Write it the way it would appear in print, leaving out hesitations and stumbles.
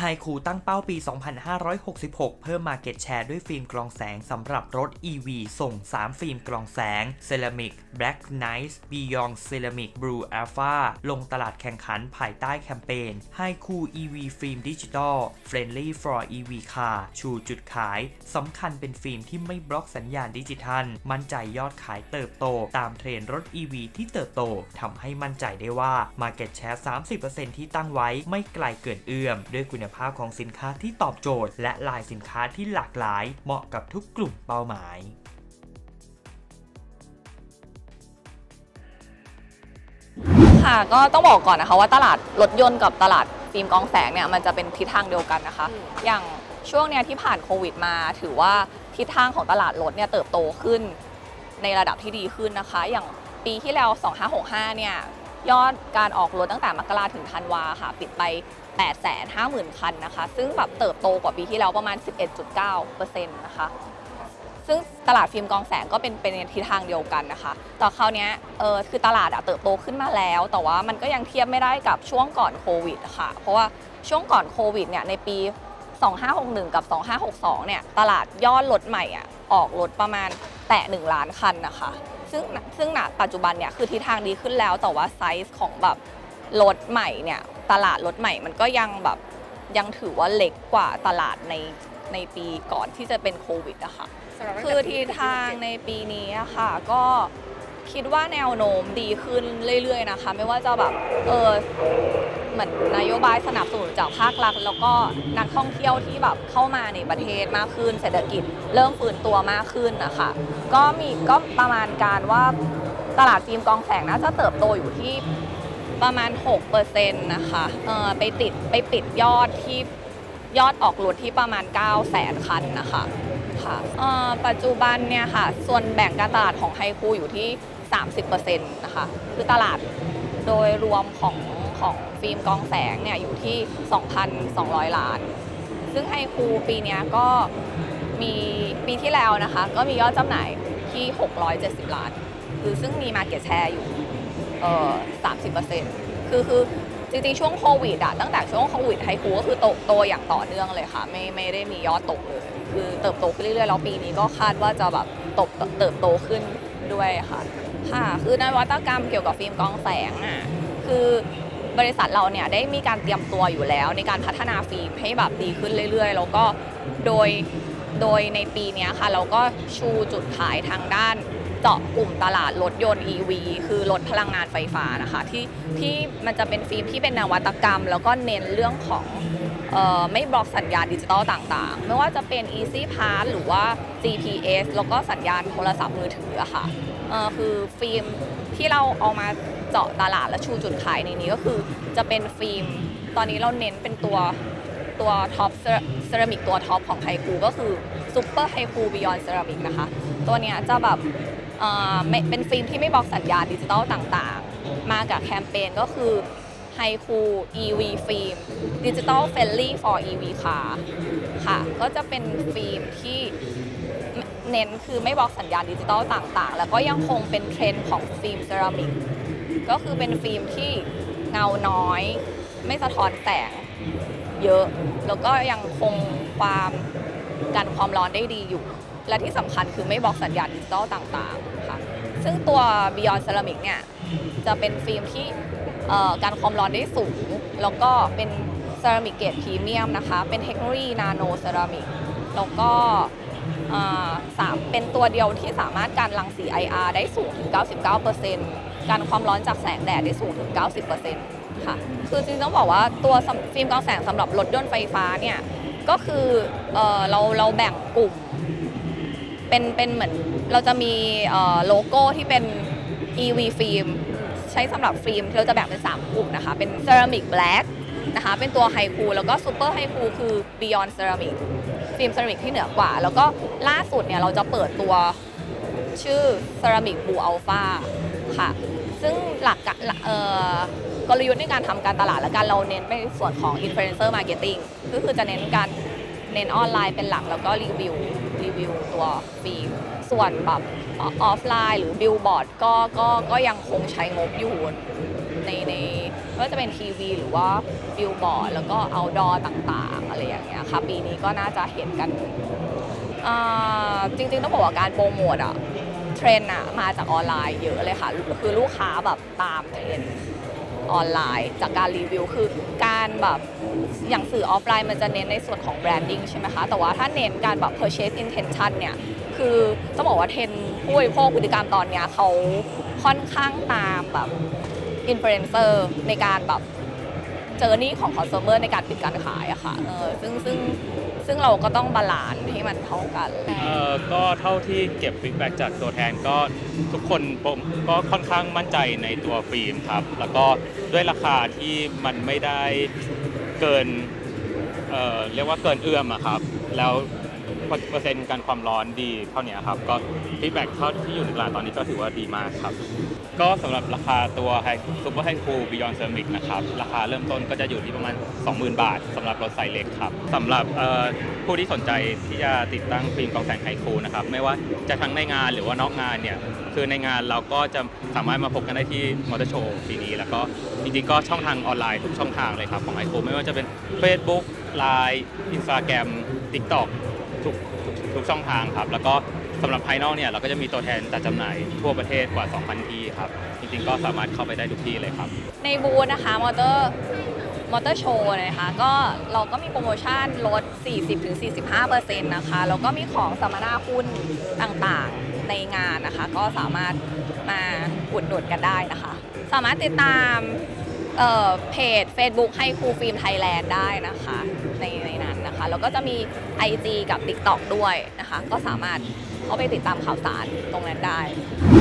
คูตั้งเป้าปี 2566 เพิ่ม Market Share ด้วยฟิล์มกรองแสงสำหรับรถ EV ส่ง 3 ฟิล์มกรองแสง Ceramic Black Nice Beyond Ceramic Blue Alpha ลงตลาดแข่งขันภายใต้แคมเปญ Haiku EV Film Digital Friendly for EV Car ชูจุดขายสำคัญเป็นฟิล์มที่ไม่บล็อกสัญญาณดิจิทัลมั่นใจยอดขายเติบโตตามเทรนด์รถ EV ที่เติบโตทำให้มั่นใจได้ว่า Market Share 30% ที่ตั้งไว้ไม่ไกลเกินเอื้อมด้วยคุณภาพของสินค้าที่ตอบโจทย์และลายสินค้าที่หลากหลายเหมาะกับทุกกลุ่มเป้าหมายค่ะก็ต้องบอกก่อนนะคะว่าตลาดรถยนต์กับตลาดฟิล์มกรองแสงเนี่ยมันจะเป็นทิศทางเดียวกันนะคะอย่างช่วงเนี้ยที่ผ่านโควิดมาถือว่าทิศทางของตลาดรถเนี่ยเติบโตขึ้นในระดับที่ดีขึ้นนะคะอย่างปีที่แล้ว2565เนี่ยยอดการออกรถตั้งแต่มกราถึงธันวาค่ะปิดไป 850,000 คันนะคะซึ่งแบบเติบโตกว่าปีที่แล้วประมาณ 11.9% นะคะซึ่งตลาดฟิล์มกรองแสงก็เป็นทิศทางเดียวกันนะคะแต่คราวนี้คือตลาดเติบโตขึ้นมาแล้วแต่ว่ามันก็ยังเทียบไม่ได้กับช่วงก่อนโควิดค่ะเพราะว่าช่วงก่อนโควิดเนี่ยในปี2561กับ2562เนี่ยตลาดยอดรถใหม่ออกรถประมาณแตะ1 ล้านคันนะคะซึ่งณปัจจุบันเนี่ยคือทิศทางดีขึ้นแล้วแต่ว่าไซส์ของแบบรถใหม่เนี่ยตลาดรถใหม่มันก็ยังถือว่าเล็กกว่าตลาดในปีก่อนที่จะเป็นโควิดนะคะคือทิศทางในปีนี้ค่ะก็คิดว่าแนวโน้มดีขึ้นเรื่อยๆนะคะไม่ว่าจะแบบเหมือนนโยบายสนับสนุนจากภาครัฐแล้วก็นักท่องเที่ยวที่แบบเข้ามาในประเทศมากขึ้นเศรษฐกิจเริ่มฟื้นตัวมากขึ้นนะคะก็ประมาณการว่าตลาดฟิล์มกรองแสงน่าจะเติบโตอยู่ที่ประมาณ 6% นะคะไปปิดยอดออกรถที่ประมาณ 900,000 คันนะคะค่ะปัจจุบันเนี่ยค่ะส่วนแบ่งการตลาดของไฮคูอยู่ที่ 30% นะคะคือตลาดโดยรวมของฟิล์มกรองแสงเนี่ยอยู่ที่ 2,200 ล้านซึ่งไฮคูปีนี้ก็มีปีที่แล้วนะคะก็มียอดจำหน่ายที่670 ล้านคือซึ่งมี Market Share อยู่30% คือจริงๆช่วงโควิดตั้งแต่ช่วงโควิดไฮคูก็คือโตอย่างต่อเนื่องเลยค่ะไม่ได้มียอดตกเลยคือเติบโตขึ้นเรื่อยๆแล้วปีนี้ก็คาดว่าจะแบบเติบโตขึ้นด้วยค่ะคือนวัตกรรมเกี่ยวกับฟิล์มกรองแสงคือบริษัทเราเนี่ยได้มีการเตรียมตัวอยู่แล้วในการพัฒนาฟิล์มให้แบบดีขึ้นเรื่อยๆแล้วก็โดยในปีนี้ค่ะเราก็ชูจุดขายทางด้านเจาะกลุ่มตลาดรถยนต์ EV คือรถพลังงานไฟฟ้านะคะที่มันจะเป็นฟิล์มที่เป็นนวัตกรรมแล้วก็เน้นเรื่องของไม่บล็อกสัญญาณดิจิตอลต่างๆไม่ว่าจะเป็น Easy Pass หรือว่า GPS แล้วก็สัญญาณโทรศัพท์มือถือค่ะคือฟิล์มที่เราเอามาเจาะตลาดและชูจุดขายในนี้ก็คือจะเป็นฟิล์มตอนนี้เราเน้นเป็นตัวท็อปเซรามิกตัวท็อปของไฮคูก็คือ Super Haiku Beyond Ceramic นะคะตัวเนี้ยจะแบบเป็นฟิล์มที่ไม่บล็อกสัญญาณดิจิตอลต่างๆมากับแคมเปญก็คือ Haiku EV Film Digital Friendly for EV Car ค่ะก็จะเป็นฟิล์มที่เน้นคือไม่บล็อกสัญญาณดิจิตอลต่างๆแล้วก็ยังคงเป็นเทรนด์ของฟิล์มเซรามิกก็คือเป็นฟิล์มที่เงาน้อยไม่สะท้อนแสงเยอะแล้วก็ยังคงความกันความร้อนได้ดีอยู่และที่สำคัญคือไม่บล็อกสัญญาณดิจิตอลต่างๆค่ะซึ่งตัว Beyond Ceramic เนี่ยจะเป็นฟิล์มที่กันความร้อนได้สูงแล้วก็เป็นเซรามิกเกรดพรีเมียมนะคะเป็นเทคโนโลยีนาโนเซรามิกแล้วก็เป็นตัวเดียวที่สามารถกันรังสี IR ได้สูงถึง 99% กันความร้อนจากแสงแดดได้สูงถึง 90%ค่ะคือจริงๆต้องบอกว่าตัวฟิล์มกรองแสงสำหรับรถยนต์ไฟฟ้าเนี่ยก็คือเราแบ่งกลุ่มเป็นเหมือนเราจะมีโลโก้ที่เป็น EV ฟิล์มใช้สำหรับฟิล์มเราจะแบ่งเป็น3กลุ่มนะคะเป็น Ceramic Black นะคะเป็นตัวไฮคูแล้วก็ Super Haiku คือ Beyond Ceramic ฟิล์มเซรามิกที่เหนือกว่าแล้วก็ล่าสุดเนี่ยเราจะเปิดตัวชื่อ Ceramic Blue Alpha ค่ะซึ่งกลยุทธ์ในการทำการตลาดและการเราเน้นไปส่วนของ Influencer Marketing ก็คือจะเน้นออนไลน์เป็นหลักแล้วก็รีวิวตัวฟิล์มส่วนแบบออฟไลน์หรือบิลบอร์ดก็ยังคงใช้งบอยู่ในไม่ว่าจะเป็นทีวีหรือว่าบิลบอร์ดแล้วก็เอาท์ดอร์ต่างอะไรอย่างเงี้ยค่ะปีนี้ก็น่าจะเห็นกันจริงๆต้องบอกว่าการโปรโมทเทรนด์มาจากออนไลน์เยอะเลยค่ะคือลูกค้าแบบตามเทรนด์ออนไลน์จากการรีวิวคือการแบบอย่างสื่อออฟไลน์มันจะเน้นในส่วนของแบรนดิ้งใช่ไหมคะแต่ว่าถ้าเน้นการแบบ purchase intention เนี่ยคือต้องบอกว่าเทรนด์ผู้บริโภคพฤติกรรมตอนนี้เขาค่อนข้างตามแบบอินฟลูเอนเซอร์ในการแบบเจอร์นี่ของคอน sumer ในการปิดการขายอะค่ะซึ่งเราก็ต้องบาลานซ์ให้มันเท่ากันก็เท่าที่เก็บฟีดแบ็กจากตัวแทนก็ทุกคนก็ค่อนข้างมั่นใจในตัวฟิล์มครับแล้วก็ด้วยราคาที่มันไม่ได้เกินเรียกว่าเกินเอื้อมอะครับแล้วเปอร์เซ็นต์การความร้อนดีเท่านี้ครับก็ฟีดแบ็กเท่าที่อยู่ในตลาดตอนนี้ก็ถือว่าดีมากครับก็สำหรับราคาตัวซูเปอร์ไฮคูลบิยอนเซรามิกนะครับราคาเริ่มต้นก็จะอยู่ที่ประมาณ 20,000 บาทสำหรับรถไซส์เล็กครับสำหรับผู้ที่สนใจที่จะติดตั้งฟิล์มกรองแสงไฮคูลนะครับไม่ว่าจะทั้งในงานหรือว่านอกงานเนี่ยคือในงานเราก็จะสามารถมาพบกันได้ที่มอเตอร์โชว์ปีนี้แล้วก็จริงๆก็ช่องทางออนไลน์ทุกช่องทางเลยครับของไฮคูลไม่ว่าจะเป็น Facebook Line Instagram TikTokทุกช่องทางครับแล้วก็สำหรับภายนอกเนี่ยเราก็จะมีตัวแทนจัดจำหน่ายทั่วประเทศกว่า 2,000 ที่ครับจริงๆก็สามารถเข้าไปได้ทุกที่เลยครับในบูธนะคะมอเตอร์โชว์นะคะก็เราก็มีโปรโมชั่นลด 40-45% นะคะแล้วก็มีของสัมมนาหุ้นต่างๆในงานนะคะก็สามารถมาอุดหนุนกันได้นะคะสามารถติดตามเพจ Facebook ให้ครูฟิล์มไทยแลนด์ได้นะคะในนั้นนะคะแล้วก็จะมี IG กับ TikTok ด้วยนะคะก็สามารถเข้าไปติดตามข่าวสารตรงนั้นได้